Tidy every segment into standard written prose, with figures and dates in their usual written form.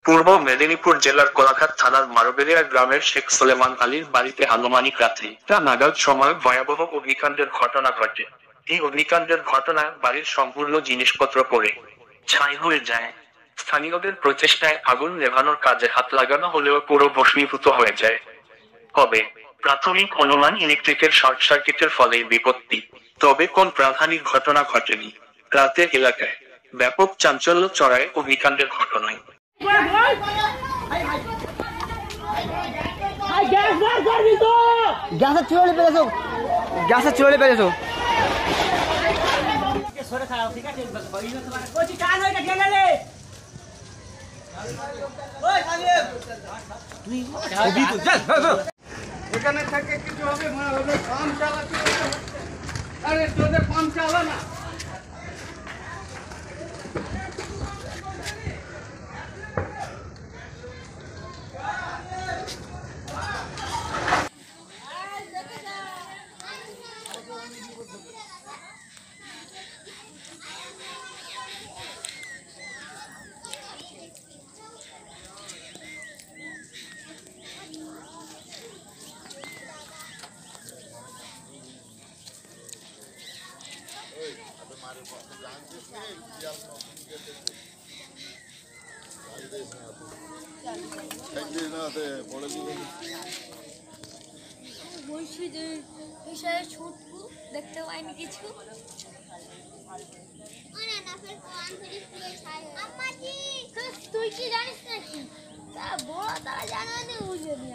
পূর্ব মেদিনীপুর জেলার কোলাঘাট থানার মারবেলিয়া গ্রামের শেখ সুলেমান আলীর বাড়িতে আনুমানিক রাত্রি টা নাগাদ সময় ভয়াবহ অগ্নিকাণ্ডের ঘটনা ঘটে। এই অগ্নিকাণ্ডের ঘটনায় বাড়ির সম্পূর্ণ জিনিসপত্র পড়ে ছাই হয়ে যায়। স্থানীয়দের প্রচেষ্টায় আগুন নেভানোর কাজে হাত লাগানো হলেও পুরো ভস্মীভূত হয়ে যায়। তবে প্রাথমিক অনুমান ইলেকট্রিকের শর্ট সার্কিটের ফলেই বিপত্তি। তবে কোন প্রাণহানির ঘটনা ঘটেনি। রাতে এলাকায় ব্যাপক চাঞ্চল্য ছড়ায় অগ্নিকাণ্ডের ঘটনায়। গ্যাসের চুলোলে পেরেছো এখানে থেকে কিছু হবে মনে হবে পাম্প চালাতে আরে তোদের পাম্প চালা না বলছি যে ছুটবো দেখতে পাইনি কিছু তুই কি জানিস নাকি বড় তারা জানা নেই বুঝে নিয়ে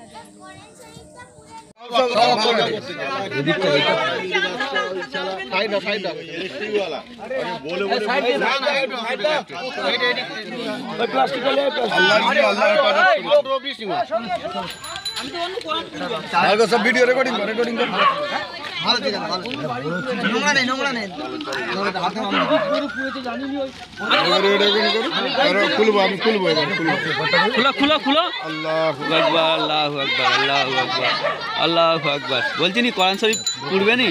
सब वीडियो रिकॉर्डिंग আল্লাহু আকবার বলছি নি কোরআন শরীফ পড়বে নি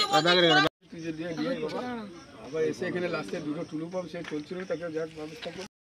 আবার এসে এখানে লাস্টে দুটো টুলু পাম্প সে চলছিল তাকে